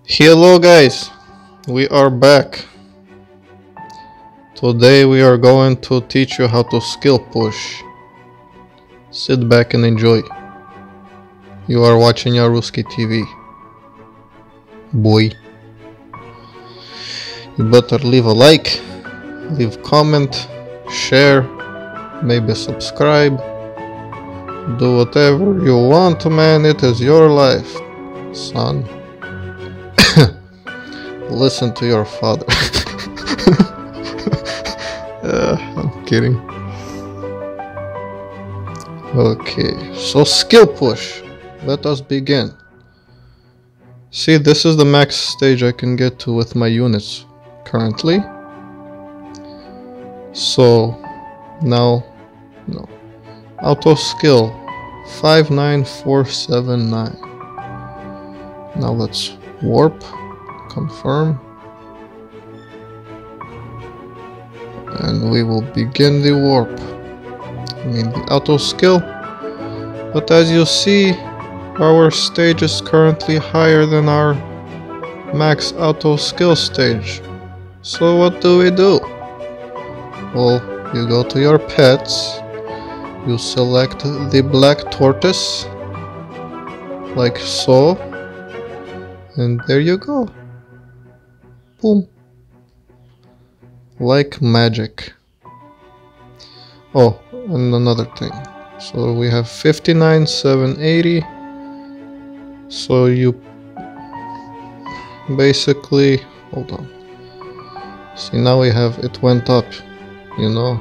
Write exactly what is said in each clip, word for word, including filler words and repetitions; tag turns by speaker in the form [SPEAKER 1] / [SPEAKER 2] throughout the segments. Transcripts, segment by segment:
[SPEAKER 1] Hello guys, we are back. Today we are going to teach you how to skill push. Sit back and enjoy. You are watching Yaruski T V. Boy. You better leave a like, leave comment, share, maybe subscribe. Do whatever you want, man, it is your life, son. Listen to your father. uh, I'm kidding. Okay, so skill push. Let us begin. See, this is the max stage I can get to with my units currently. So now, no. Auto skill five nine four seven nine. Now let's warp. Confirm, and we will begin the warp. I mean the auto skill, but as you see, our stage is currently higher than our max auto skill stage. So what do we do? Well, you go to your pets, you select the black tortoise like so, and there you go. Boom. Like magic. Oh, and another thing. So we have fifty-nine seven eighty. So you basically, hold on. See, now we have, it went up, you know.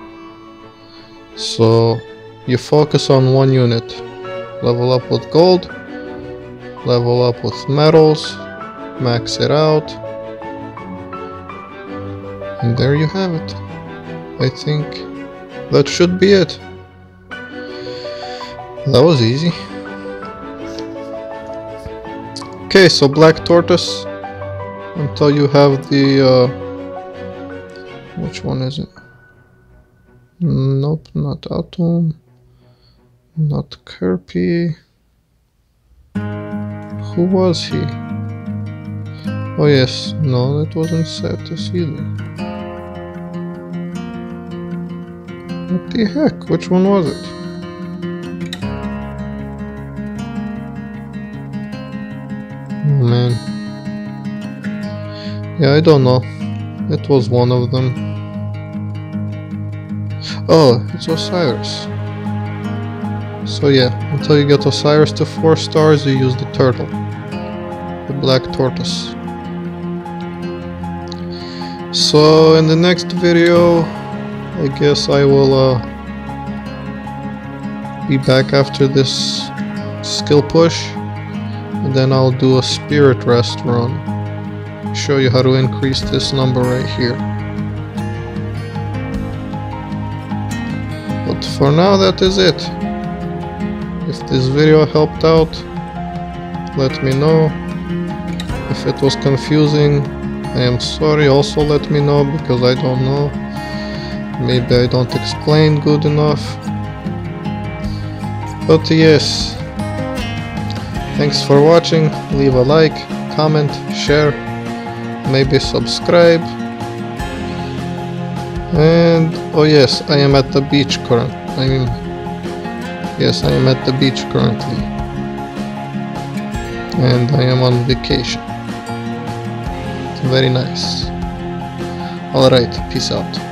[SPEAKER 1] So you focus on one unit. Level up with gold. Level up with metals. Max it out. And there you have it. I think that should be it. That was easy. Okay, so black tortoise until you have the uh, which one is it? Nope, not Atom, not Kirby. Who was he? Oh yes, no, that wasn't Satis either. What the heck? Which one was it? Oh man. Yeah, I don't know. It was one of them. Oh, it's Osiris. So yeah, until you get Osiris to four stars, you use the turtle. The black tortoise. So in the next video, I guess I will uh, be back after this skill push, and then I'll do a spirit rest run. Show you how to increase this number right here. But for now, that is it. If this video helped out, let me know. If it was confusing, I am sorry. Also let me know, because I don't know. Maybe I don't explain good enough. But yes, thanks for watching. Leave a like, comment, share, maybe subscribe. And oh yes, I am at the beach currently. I mean, yes, I am at the beach currently. And I am on vacation. Very nice. Alright, peace out.